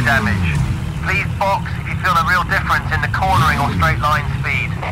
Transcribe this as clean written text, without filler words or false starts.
damage. Please box if you feel a real difference in the cornering or straight line speed.